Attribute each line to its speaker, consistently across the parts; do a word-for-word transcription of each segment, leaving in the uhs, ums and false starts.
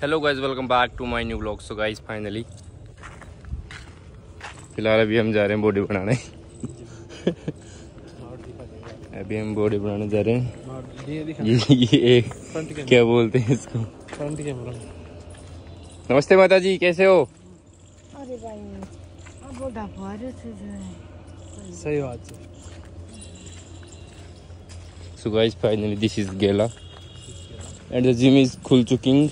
Speaker 1: Hello guys, welcome back to my new vlog. So guys finally फिलहाल अभी हम जा रहे हैं बॉडी बनाने। अभी हम बॉडी बनाने जा रहे हैं। ये ये क्या बोलते हैं इसको? नमस्ते माता जी, कैसे हो?
Speaker 2: अरे भाई
Speaker 3: सही बात है।
Speaker 1: So guys, finally this is Gela and the gym is खुल चुकिंग।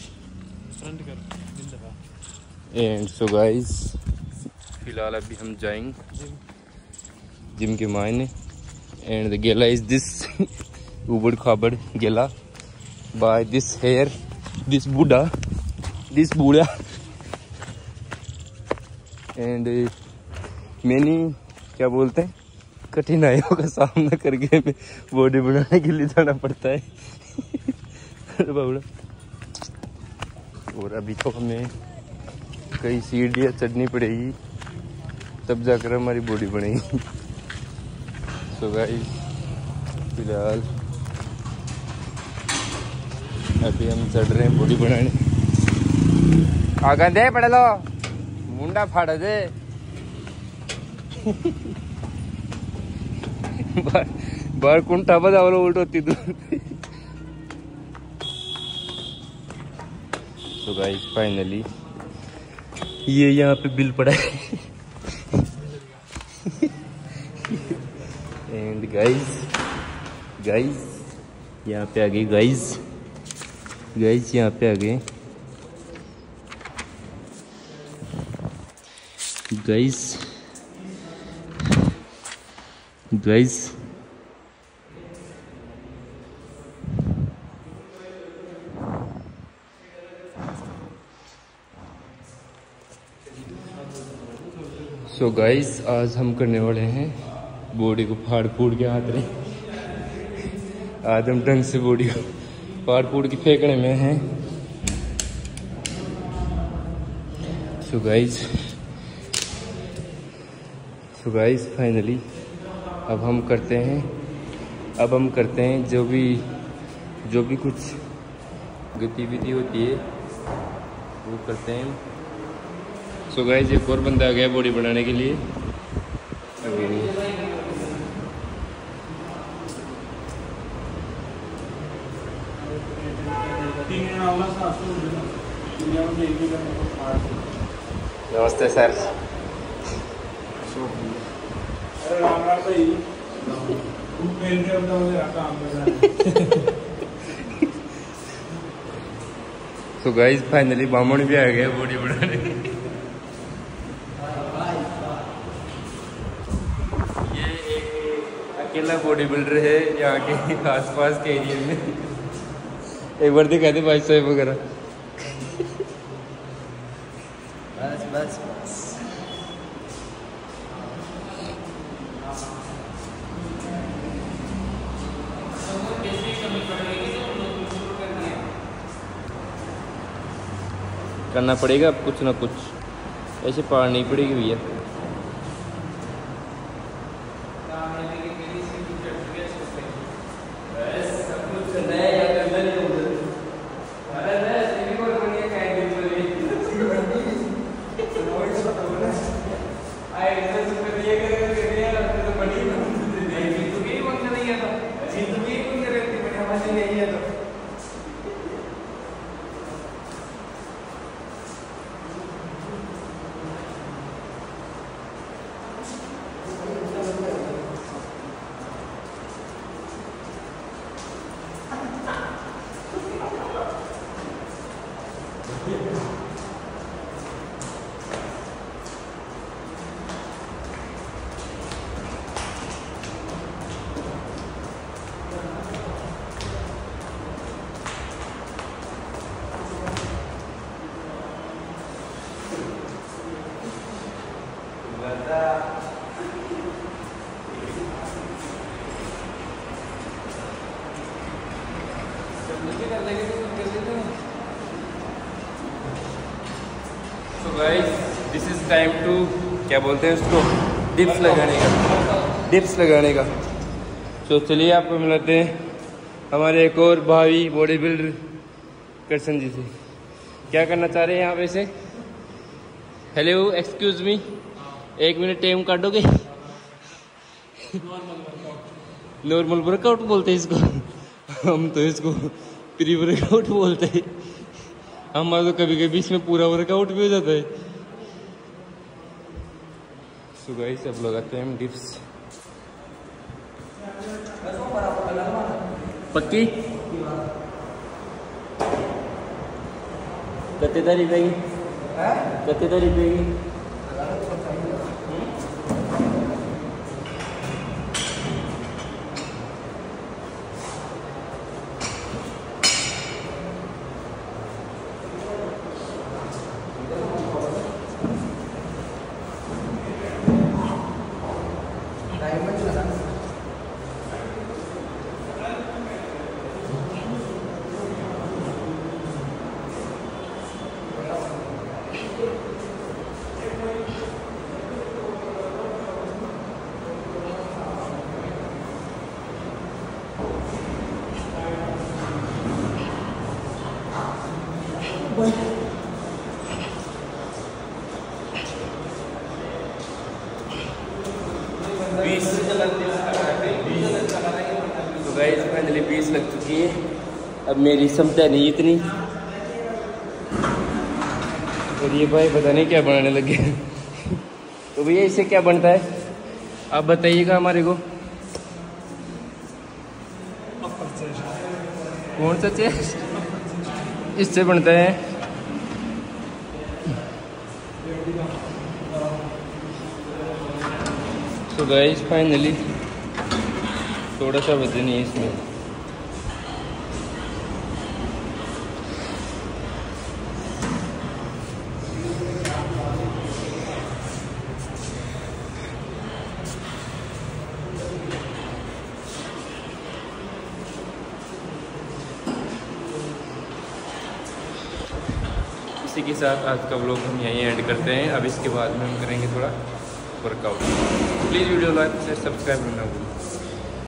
Speaker 1: And so guys, फिलहाल अभी हम जाएंगे जिम के मायने। And the Gela is this ubad khabad Gela by this hair, this Buddha, this Buddha and many क्या बोलते हैं कठिनाइयों का सामना करके हमें बॉडी बनाने के लिए जाना पड़ता है। और अभी तो हमें कई सीढ़ियाँ चढ़नी पड़ेगी, तब जाकर हमारी बॉडी बनेगी। सो गाइस, फिलहाल अभी हम चढ़ रहे हैं बॉडी बनाने। आगे दे पढ़ लो, मुंडा फाड़ दे। बार बार कुंठा बजा वाला उल्ट होती तू। तो गाइस फाइनली ये यहाँ पे बिल पड़ा है। एंड गाइस गाइस यहाँ पे आ गए। गाइस गाइस यहाँ पे आ गए। गाइस गाइस सो गाइस आज हम करने वाले हैं बॉडी को फाड़ फूड़ के हाथ रहे। आज हम ढंग से बॉडी को फाड़ फूड़ के फेंकने में हैं। So guys so guys finally अब हम करते हैं अब हम करते हैं जो भी जो भी कुछ गतिविधि होती है वो करते हैं। सो गाइस एक और बंदा आ गया बॉडी बनाने के लिए। अभी नमस्ते सर। सो गाइस फाइनली बामण भी आ गया बॉडी बनाने। ये एक अकेला बॉडी बिल्डर है यहाँ के आसपास के एरिया में। एक बार दिखा दे भाई साहब वगैरह। बस बस बस करना पड़ेगा अब कुछ ना कुछ, ऐसे पार नहीं पड़ेगी भैया। So guys, this is time to क्या बोलते हैं उसको, डिप्स लगाने का डिप्स लगाने का तो चलिए आपको मिलाते हैं हमारे एक और भाई बॉडी बिल्डर करसन जी से। क्या करना चाह रहे हैं यहाँ पे से? हेलो एक्सक्यूज मी, एक मिनट टाइम काटोगे? नॉर्मल वर्कआउट बोलते हैं इसको। हम तो इसको प्री वर्कआउट बोलते हैं। हमारा तो कभी कभी इसमें पूरा वर्कआउट भी हो जाता है। सो गाइस अब लगाते हैं हम डिप्स। पक्की कते तारीख पेगी कते तारीख पेगी बीस तो गाइस फाइनली बीस लग चुकी है। अब मेरी क्षमता नहीं इतनी, और ये भाई पता नहीं क्या बनाने लगे। तो भैया इससे क्या बनता है आप बताइएगा हमारे को। कौन सा चेस्ट? इससे बनता है। तो गाइस फाइनली थोड़ा सा वजन है इसमें। इसी के साथ आज का व्लॉग हम यहीं एंड करते हैं। अब इसके बाद में हम करेंगे थोड़ा workout. Please video like share subscribe करना भूलें।